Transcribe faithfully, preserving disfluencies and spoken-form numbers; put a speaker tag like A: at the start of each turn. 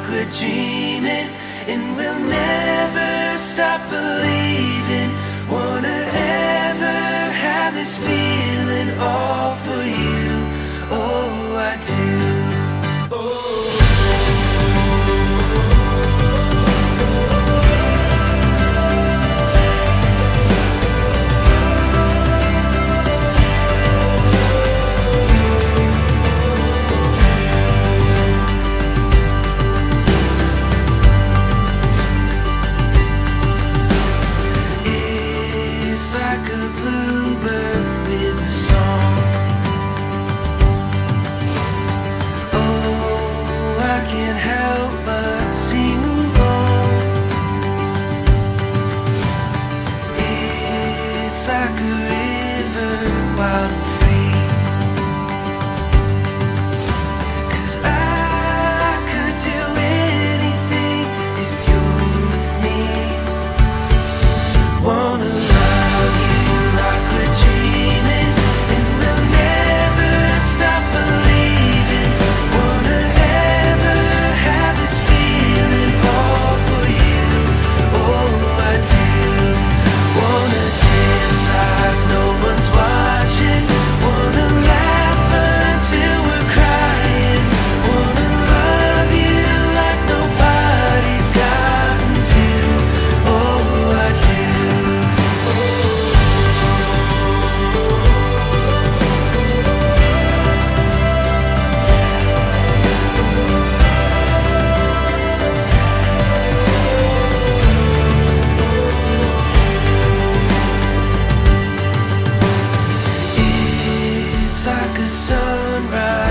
A: we're dreaming, and we'll never stop believing. Wanna ever have this feeling all for you. Oh, I do. Like a bluebird with a song. Oh, I can't help but sing along. It's like a river, wild and free. 'Cause I could do anything if you're with me. Wanna like a sunrise.